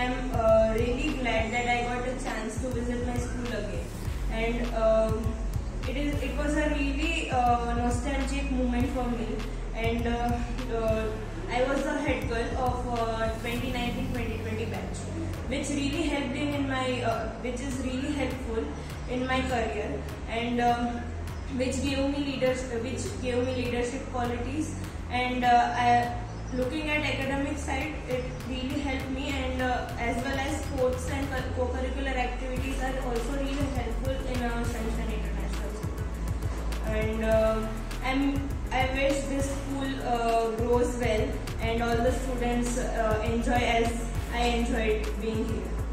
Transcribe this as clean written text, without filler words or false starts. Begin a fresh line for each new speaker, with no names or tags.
I'm really glad that I got a chance to visit my school again. And it was a really nostalgic moment for me. And I was the head girl of 2019-2020 batch, which really helped in my which is really helpful in my career, and which gave me leadership qualities. And looking at academic side, it really helped me, and as well as sports and co-curricular activities are also really helpful in Sunshine International School. And I wish this school grows well and all the students enjoy as I enjoyed being here.